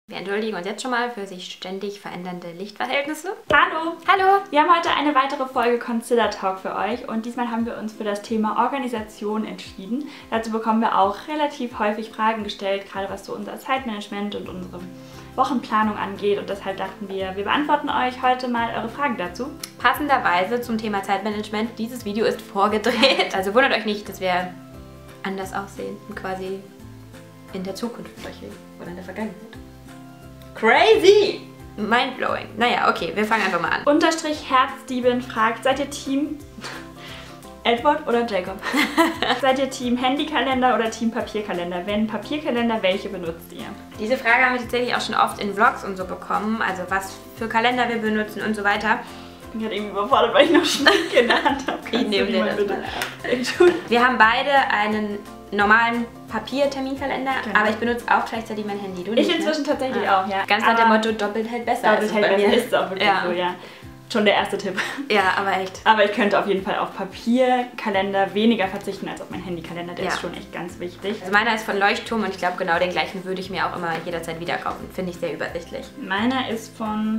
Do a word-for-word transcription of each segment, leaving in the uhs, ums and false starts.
Wir entschuldigen uns jetzt schon mal für sich ständig verändernde Lichtverhältnisse. Hallo! Hallo! Wir haben heute eine weitere Folge Consider Talk für euch und diesmal haben wir uns für das Thema Organisation entschieden. Dazu bekommen wir auch relativ häufig Fragen gestellt, gerade was so unser Zeitmanagement und unsere Wochenplanung angeht, und deshalb dachten wir, wir beantworten euch heute mal eure Fragen dazu. Passenderweise zum Thema Zeitmanagement, dieses Video ist vorgedreht. Also wundert euch nicht, dass wir anders aussehen und quasi in der Zukunft oder in der Vergangenheit. Crazy! Mindblowing. Naja, okay, wir fangen einfach mal an. Unterstrich Herzdieben fragt, seid ihr Team Edward oder Jacob? Seid ihr Team Handykalender oder Team Papierkalender? Wenn Papierkalender, welche benutzt ihr? Diese Frage haben wir tatsächlich auch schon oft in Vlogs und so bekommen, also was für Kalender wir benutzen und so weiter. Ich bin gerade irgendwie überfordert, weil ich noch Schnitt genannt habe. Ich nehme dir das mal ab. Wir haben beide einen normalen Papierterminkalender, genau. Aber ich benutze auch gleichzeitig mein Handy. Du nicht, ich inzwischen ne? tatsächlich ah. auch, ja. Ganz nach dem Motto, doppelt hält besser. Doppelt hält besser, ist auch wirklich ja. so, ja. Schon der erste Tipp. Ja, aber echt. Aber ich könnte auf jeden Fall auf Papierkalender weniger verzichten als auf meinen Handykalender. Der ja. ist schon echt ganz wichtig. Also meiner ist von Leuchtturm und ich glaube genau den gleichen würde ich mir auch immer jederzeit wieder kaufen. Finde ich sehr übersichtlich. Meiner ist von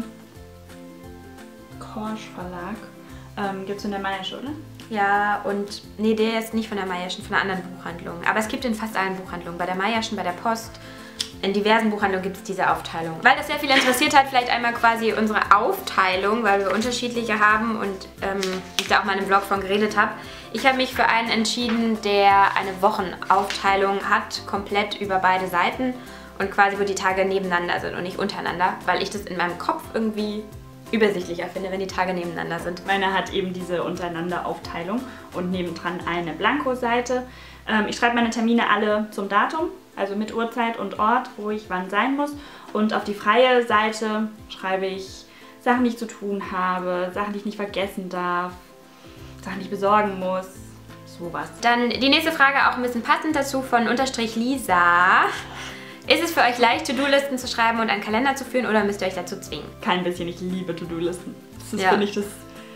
Korsch Verlag. Ähm, gibt es in der Mayer'sche, oder? Ja, und nee, der ist nicht von der Mayer'schen, von einer anderen Buchhandlung. Aber es gibt in fast allen Buchhandlungen. Bei der Mayer'schen, bei der Post, in diversen Buchhandlungen gibt es diese Aufteilung. Weil das sehr viel interessiert hat, vielleicht einmal quasi unsere Aufteilung, weil wir unterschiedliche haben und ähm, ich da auch mal in einem Blog von geredet habe. Ich habe mich für einen entschieden, der eine Wochenaufteilung hat, komplett über beide Seiten und quasi wo die Tage nebeneinander sind und nicht untereinander, weil ich das in meinem Kopf irgendwie übersichtlicher finde, wenn die Tage nebeneinander sind. Meine hat eben diese Untereinander-Aufteilung und nebendran eine Blanko-Seite. Ähm, ich schreibe meine Termine alle zum Datum, also mit Uhrzeit und Ort, wo ich wann sein muss. Und auf die freie Seite schreibe ich Sachen, die ich zu tun habe, Sachen, die ich nicht vergessen darf, Sachen, die ich besorgen muss, sowas. Dann die nächste Frage auch ein bisschen passend dazu von unterstrich Lisa. Ist es für euch leicht, To-Do-Listen zu schreiben und einen Kalender zu führen oder müsst ihr euch dazu zwingen? Kein bisschen, ich liebe To-Do-Listen. Das ist, ja. finde ich, das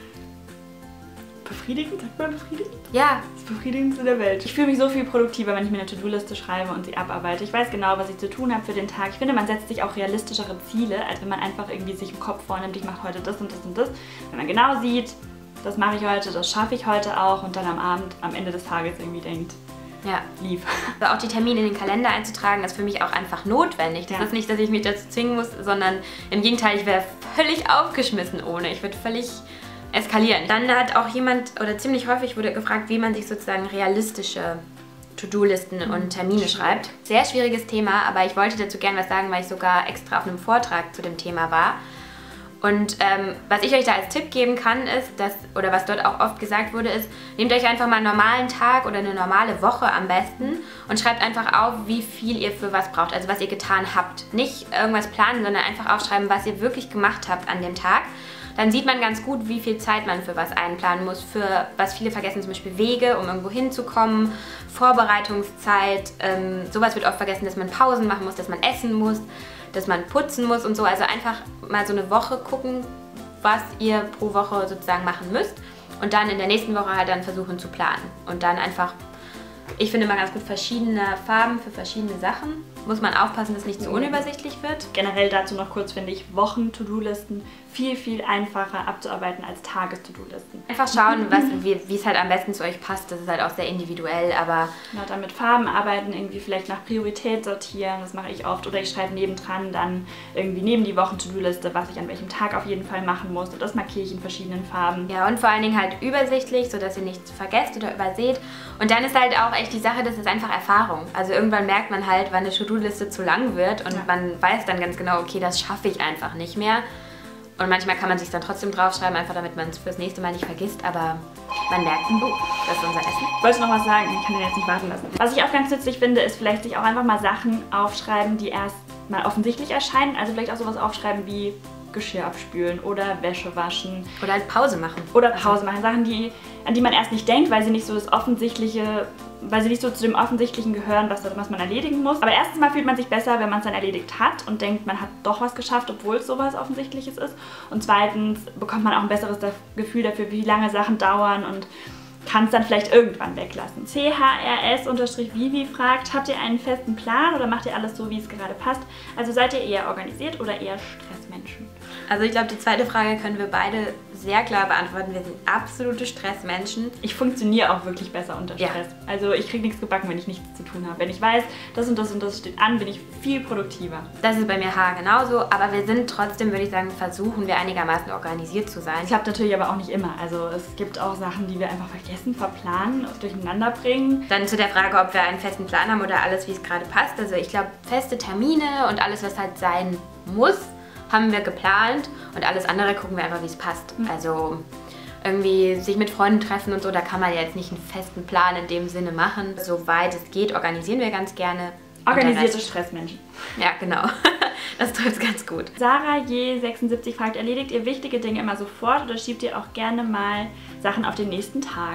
befriedigend, sagt man befriedigend? Ja. Das befriedigendste der Welt. Ich fühle mich so viel produktiver, wenn ich mir eine To-Do-Liste schreibe und sie abarbeite. Ich weiß genau, was ich zu tun habe für den Tag. Ich finde, man setzt sich auch realistischere Ziele, als wenn man einfach irgendwie sich im Kopf vornimmt, ich mache heute das und das und das. Wenn man genau sieht, das mache ich heute, das schaffe ich heute auch und dann am Abend, am Ende des Tages irgendwie denkt, ja, lief. Also auch die Termine in den Kalender einzutragen, ist für mich auch einfach notwendig. Das ja. ist nicht, dass ich mich dazu zwingen muss, sondern im Gegenteil, ich wäre völlig aufgeschmissen ohne. Ich würde völlig eskalieren. Dann hat auch jemand, oder ziemlich häufig wurde gefragt, wie man sich sozusagen realistische To-Do-Listen und Termine schreibt. Sehr schwieriges Thema, aber ich wollte dazu gerne was sagen, weil ich sogar extra auf einem Vortrag zu dem Thema war. Und ähm, was ich euch da als Tipp geben kann, ist, dass, oder was dort auch oft gesagt wurde, ist, nehmt euch einfach mal einen normalen Tag oder eine normale Woche am besten und schreibt einfach auf, wie viel ihr für was braucht, also was ihr getan habt. Nicht irgendwas planen, sondern einfach aufschreiben, was ihr wirklich gemacht habt an dem Tag. Dann sieht man ganz gut, wie viel Zeit man für was einplanen muss. Für was viele vergessen, zum Beispiel Wege, um irgendwo hinzukommen, Vorbereitungszeit. Ähm, sowas wird oft vergessen, dass man Pausen machen muss, dass man essen muss, dass man putzen muss und so. Also einfach mal so eine Woche gucken, was ihr pro Woche sozusagen machen müsst. Und dann in der nächsten Woche halt dann versuchen zu planen. Und dann einfach, ich finde immer ganz gut, verschiedene Farben für verschiedene Sachen. Muss man aufpassen, dass es nicht zu unübersichtlich wird. Generell dazu noch kurz, finde ich, Wochen-To-Do-Listen viel, viel einfacher abzuarbeiten als Tages-To-Do-Listen. Einfach schauen, was, wie, wie es halt am besten zu euch passt. Das ist halt auch sehr individuell, aber... Ja, dann mit Farben arbeiten, irgendwie vielleicht nach Priorität sortieren, das mache ich oft. Oder ich schreibe nebendran dann irgendwie neben die Wochen-To-Do-Liste, was ich an welchem Tag auf jeden Fall machen muss. Und das markiere ich in verschiedenen Farben. Ja, und vor allen Dingen halt übersichtlich, sodass ihr nichts vergesst oder überseht. Und dann ist halt auch echt die Sache, das ist einfach Erfahrung. Also irgendwann merkt man halt, wann eine To-Do-Liste zu lang wird und ja. man weiß dann ganz genau, okay, das schaffe ich einfach nicht mehr. Und manchmal kann man sich dann trotzdem draufschreiben, einfach damit man es fürs nächste Mal nicht vergisst, aber man merkt im Buch, das ist unser Essen. Ich wollte noch was sagen, ich kann den jetzt nicht warten lassen. Was ich auch ganz nützlich finde, ist vielleicht sich auch einfach mal Sachen aufschreiben, die erst mal offensichtlich erscheinen. Also vielleicht auch sowas aufschreiben wie Geschirr abspülen oder Wäsche waschen. Oder halt Pause machen. Oder Pause machen. Sachen, die, an die man erst nicht denkt, weil sie nicht so das Offensichtliche, weil sie nicht so zu dem Offensichtlichen gehören, was, was man erledigen muss. Aber erstens mal fühlt man sich besser, wenn man es dann erledigt hat und denkt, man hat doch was geschafft, obwohl es sowas Offensichtliches ist. Und zweitens bekommt man auch ein besseres Gefühl dafür, wie lange Sachen dauern und kann es dann vielleicht irgendwann weglassen. C H R S-Vivi fragt, habt ihr einen festen Plan oder macht ihr alles so, wie es gerade passt? Also seid ihr eher organisiert oder eher Stressmenschen? Also ich glaube, die zweite Frage können wir beide sehr klar beantworten. Wir sind absolute Stressmenschen. Ich funktioniere auch wirklich besser unter Stress. Ja. Also ich kriege nichts gebacken, wenn ich nichts zu tun habe. Wenn ich weiß, das und das und das steht an, bin ich viel produktiver. Das ist bei mir Haar genauso, aber wir sind trotzdem, würde ich sagen, versuchen wir einigermaßen organisiert zu sein. Es klappt natürlich aber auch nicht immer. Also es gibt auch Sachen, die wir einfach vergessen, verplanen, durcheinander bringen. Dann zu der Frage, ob wir einen festen Plan haben oder alles, wie es gerade passt. Also ich glaube, feste Termine und alles, was halt sein muss, haben wir geplant und alles andere gucken wir einfach, wie es passt. Mhm. Also irgendwie sich mit Freunden treffen und so, da kann man ja jetzt nicht einen festen Plan in dem Sinne machen. Soweit es geht, organisieren wir ganz gerne. Organisierte Stressmenschen. Ja, genau. Das trifft ganz gut. Sarah J sechsundsiebzig fragt, erledigt ihr wichtige Dinge immer sofort oder schiebt ihr auch gerne mal Sachen auf den nächsten Tag?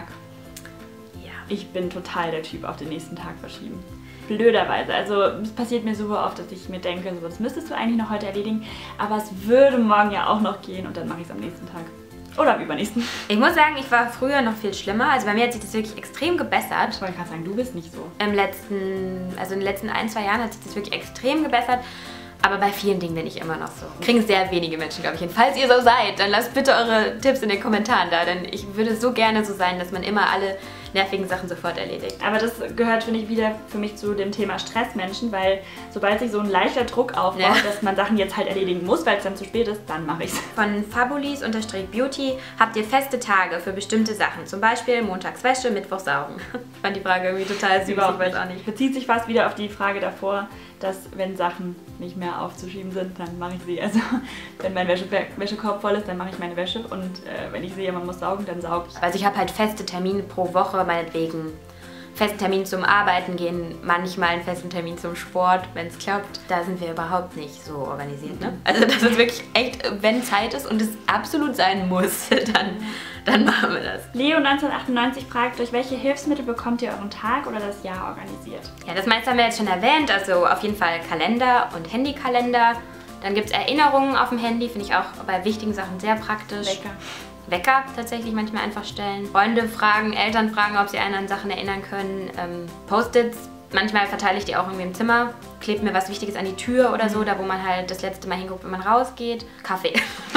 Ja. Ich bin total der Typ auf den nächsten Tag verschieben. Blöderweise. Also es passiert mir super oft, dass ich mir denke, so, das müsstest du eigentlich noch heute erledigen, aber es würde morgen ja auch noch gehen und dann mache ich es am nächsten Tag. Oder am übernächsten. Ich muss sagen, ich war früher noch viel schlimmer. Also bei mir hat sich das wirklich extrem gebessert. Ich wollte gerade sagen, du bist nicht so. Im letzten, also in den letzten ein, zwei Jahren hat sich das wirklich extrem gebessert. Aber bei vielen Dingen bin ich immer noch so. Kriegen sehr wenige Menschen, glaube ich, hin. Falls ihr so seid, dann lasst bitte eure Tipps in den Kommentaren da. Denn ich würde so gerne so sein, dass man immer alle nervigen Sachen sofort erledigt. Aber das gehört, finde ich, wieder für mich zu dem Thema Stressmenschen, weil sobald sich so ein leichter Druck aufbaut, ja, dass man Sachen jetzt halt erledigen muss, weil es dann zu spät ist, dann mache ich es. Von Fabulis-Beauty, habt ihr feste Tage für bestimmte Sachen? Zum Beispiel montags Wäsche, mittwochs saugen. Ich fand die Frage irgendwie total süß, Überhaupt ich weiß auch nicht. Bezieht sich fast wieder auf die Frage davor, dass wenn Sachen nicht mehr aufzuschieben sind, dann mache ich sie. Also wenn mein Wäsche Wäschekorb voll ist, dann mache ich meine Wäsche und äh, wenn ich sehe, man muss saugen, dann sauge ich. Also ich habe halt feste Termine pro Woche, meinetwegen festen Termin zum Arbeiten gehen, manchmal einen festen Termin zum Sport, wenn es klappt. Da sind wir überhaupt nicht so organisiert, ne? Also das ist wirklich echt, wenn Zeit ist und es absolut sein muss, dann, dann machen wir das. Leo neunzehnhundertachtundneunzig fragt, durch welche Hilfsmittel bekommt ihr euren Tag oder das Jahr organisiert? Ja, das meiste haben wir jetzt schon erwähnt, also auf jeden Fall Kalender und Handykalender. Dann gibt es Erinnerungen auf dem Handy, finde ich auch bei wichtigen Sachen sehr praktisch. Wecker. Wecker tatsächlich manchmal einfach stellen. Freunde fragen, Eltern fragen, ob sie einen an Sachen erinnern können. Ähm, Post-its, manchmal verteile ich die auch irgendwie im Zimmer. Klebt mir was Wichtiges an die Tür oder so, da wo man halt das letzte Mal hinguckt, wenn man rausgeht. Kaffee.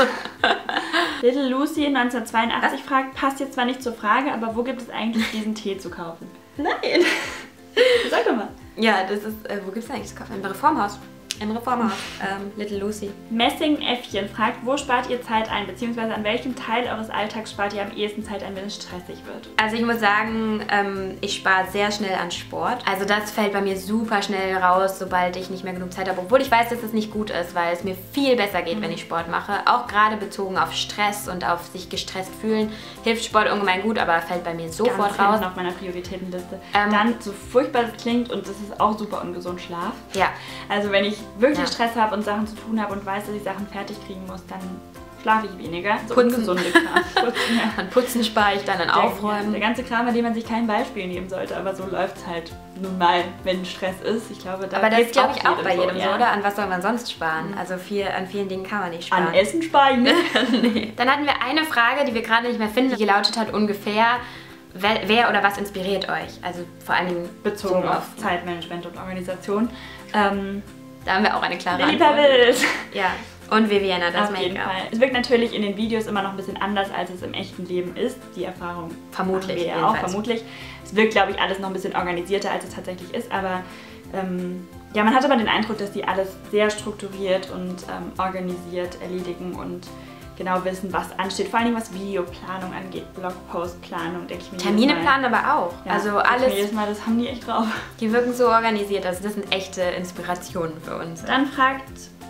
Little Lucy neunzehnhundertzweiundachtzig fragt, passt jetzt zwar nicht zur Frage, aber wo gibt es eigentlich diesen Tee zu kaufen? Nein. Sag doch mal. Ja, das ist, äh, wo gibt es denn eigentlich zu kaufen? Im Reformhaus. Im Reformhaus, ähm, Little Lucy. Messing-Äffchen fragt, wo spart ihr Zeit ein, beziehungsweise an welchem Teil eures Alltags spart ihr am ehesten Zeit ein, wenn es stressig wird? Also ich muss sagen, ähm, ich spare sehr schnell an Sport. Also das fällt bei mir super schnell raus, sobald ich nicht mehr genug Zeit habe. Obwohl ich weiß, dass es nicht gut ist, weil es mir viel besser geht, mhm. wenn ich Sport mache. Auch gerade bezogen auf Stress und auf sich gestresst fühlen, hilft Sport ungemein gut, aber fällt bei mir sofort Ganz raus. auf meiner Prioritätenliste. Ähm, Dann, so furchtbar das klingt, und das ist auch super ungesund, Schlaf. Ja. Also wenn ich wirklich Ja. Stress habe und Sachen zu tun habe und weiß, dass ich Sachen fertig kriegen muss, dann schlafe ich weniger. So Putzen. ungesunde Kram. Putzen, ja. An Putzen spare ich dann, an Aufräumen. Der, der ganze Kram, an dem man sich kein Beispiel nehmen sollte, aber so läuft es halt nun mal, wenn Stress ist. Ich glaube, da Aber das geht's glaube ich auch bei jedem so, so, ja. oder? An was soll man sonst sparen? Also viel, an vielen Dingen kann man nicht sparen. An Essen spare ich nicht. Nee. Dann hatten wir eine Frage, die wir gerade nicht mehr finden, die gelautet hat ungefähr, wer, wer oder was inspiriert euch? Also vor allen Dingen Bezogen so auf Zeitmanagement und Organisation. Ähm, Da haben wir auch eine klare Lilly Antwort. Pavels. Ja, und Viviana, das Auf jeden Make-up. Fall. Es wirkt natürlich in den Videos immer noch ein bisschen anders, als es im echten Leben ist. Die Erfahrung Vermutlich, haben wir ja auch, jedenfalls. vermutlich. Es wirkt, glaube ich, alles noch ein bisschen organisierter, als es tatsächlich ist, aber ähm, ja, man hat aber den Eindruck, dass die alles sehr strukturiert und ähm, organisiert erledigen und genau wissen, was ansteht. Vor allem was Videoplanung angeht, Blogpostplanung, denke ich mir. Termine jedes Mal. planen aber auch. Ja, also denke ich mir alles, jedes Mal, das haben die echt drauf. die wirken so organisiert. Also das sind echte Inspirationen für uns. Dann fragt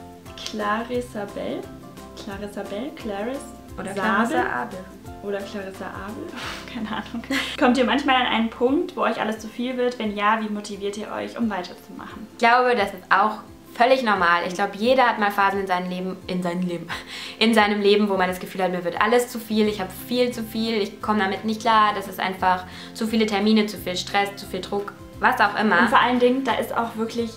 Clarissa Bell, Clarissa Bell, Clarice Oder Sabel Clarissa Abel. oder Clarissa Abel, keine Ahnung. Kommt ihr manchmal an einen Punkt, wo euch alles zu viel wird? Wenn ja, wie motiviert ihr euch, um weiterzumachen? Ich glaube, das ist auch völlig normal. Ich glaube, jeder hat mal Phasen in seinem Leben, in seinem Leben, in seinem Leben, wo man das Gefühl hat, mir wird alles zu viel, ich habe viel zu viel, ich komme damit nicht klar, das ist einfach zu viele Termine, zu viel Stress, zu viel Druck, was auch immer. Und vor allen Dingen, da ist auch wirklich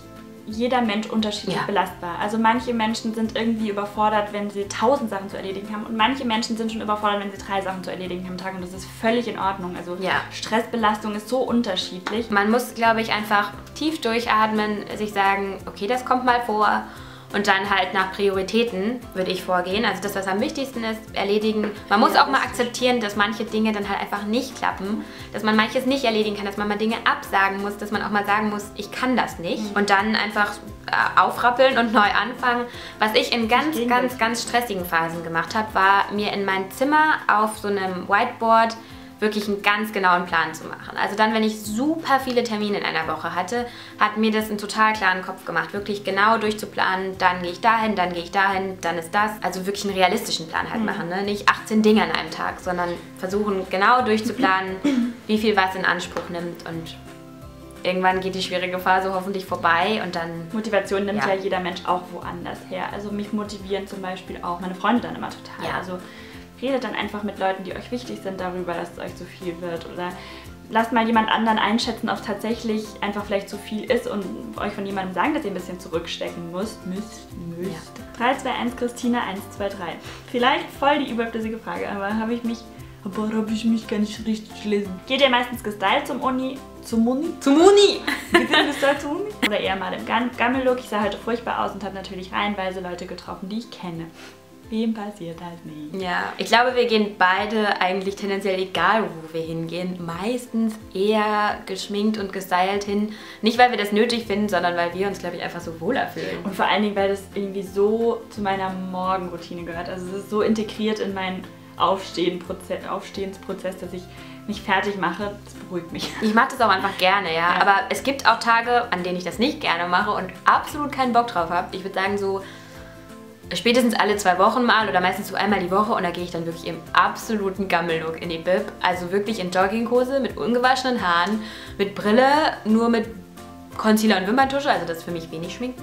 jeder Mensch unterschiedlich Ja. belastbar. Also manche Menschen sind irgendwie überfordert, wenn sie tausend Sachen zu erledigen haben und manche Menschen sind schon überfordert, wenn sie drei Sachen zu erledigen haben am Tag und das ist völlig in Ordnung. Also Ja. Stressbelastung ist so unterschiedlich. Man muss, glaube ich, einfach tief durchatmen, sich sagen, okay, das kommt mal vor. Und dann halt nach Prioritäten würde ich vorgehen. Also das, was am wichtigsten ist, erledigen. Man muss auch mal akzeptieren, dass manche Dinge dann halt einfach nicht klappen. Dass man manches nicht erledigen kann, dass man mal Dinge absagen muss, dass man auch mal sagen muss, ich kann das nicht. Und dann einfach äh, aufrappeln und neu anfangen. Was ich in ganz, Ich ganz, das. ganz stressigen Phasen gemacht habe, war mir in mein Zimmer auf so einem Whiteboard wirklich einen ganz genauen Plan zu machen. Also dann, wenn ich super viele Termine in einer Woche hatte, hat mir das einen total klaren Kopf gemacht, wirklich genau durchzuplanen, dann gehe ich dahin, dann gehe ich dahin, dann ist das. Also wirklich einen realistischen Plan halt machen, ne? Nicht achtzehn Dinge an einem Tag, sondern versuchen genau durchzuplanen, wie viel was in Anspruch nimmt und irgendwann geht die schwierige Phase hoffentlich vorbei und dann... Motivation nimmt ja. Ja. jeder Mensch auch woanders her. Also mich motivieren zum Beispiel auch meine Freunde dann immer total. Ja. Also redet dann einfach mit Leuten, die euch wichtig sind, darüber, dass es euch zu viel wird. Oder lasst mal jemand anderen einschätzen, ob es tatsächlich einfach vielleicht zu viel ist und euch von jemandem sagen, dass ihr ein bisschen zurückstecken müsst. Müsst, müsst. Ja. drei, zwei, eins, Christina, eins, zwei, drei. Vielleicht voll die überflüssige Frage, aber habe ich mich... Aber habe ich mich gar nicht richtig gelesen. Geht ihr meistens gestylt zum Uni? Zum Uni? Zum Uni! Geht ihr gestylt zum Uni? Oder eher mal im Gam- Gammellook? Ich sah heute furchtbar aus und habe natürlich reihenweise Leute getroffen, die ich kenne. Wem passiert das nicht? Ja, ich glaube, wir gehen beide eigentlich tendenziell, egal wo wir hingehen, meistens eher geschminkt und gestylt hin. Nicht, weil wir das nötig finden, sondern weil wir uns, glaube ich, einfach so wohler fühlen. Und vor allen Dingen, weil das irgendwie so zu meiner Morgenroutine gehört. Also es ist so integriert in meinen Aufstehen-Proze- Aufstehensprozess, dass ich mich fertig mache. Das beruhigt mich. Ich mache das auch einfach gerne, ja. Ja. Aber es gibt auch Tage, an denen ich das nicht gerne mache und absolut keinen Bock drauf habe. Ich würde sagen, so spätestens alle zwei Wochen mal oder meistens so einmal die Woche und da gehe ich dann wirklich im absoluten Gammellook in die Bib. Also wirklich in Jogginghose mit ungewaschenen Haaren, mit Brille, nur mit Concealer und Wimperntusche, also das ist für mich wenig Schmink.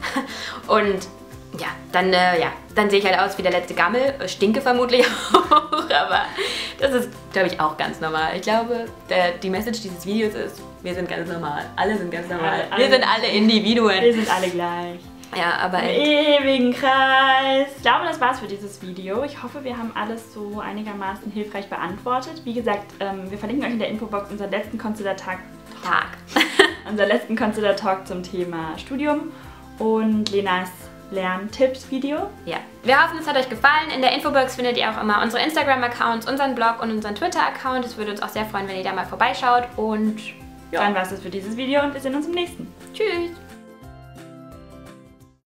Und ja, dann, äh, ja, dann sehe ich halt aus wie der letzte Gammel, stinke vermutlich auch, aber das ist, glaube ich, auch ganz normal. Ich glaube, der, die Message dieses Videos ist, wir sind ganz normal, alle sind ganz normal, Alle, wir sind alle Individuen. Wir sind alle gleich. Ja, aber Im echt. ewigen Kreis. Ich glaube, das war's für dieses Video. Ich hoffe, wir haben alles so einigermaßen hilfreich beantwortet. Wie gesagt, ähm, wir verlinken euch in der Infobox unseren letzten Consider-Tag, Tag. unseren letzten Consider-Talk zum Thema Studium und Lenas Lerntipps-Video. Ja, wir hoffen, es hat euch gefallen. In der Infobox findet ihr auch immer unsere Instagram-Accounts, unseren Blog und unseren Twitter-Account. Es würde uns auch sehr freuen, wenn ihr da mal vorbeischaut und Dann war's das für dieses Video und wir sehen uns im nächsten. tschüss!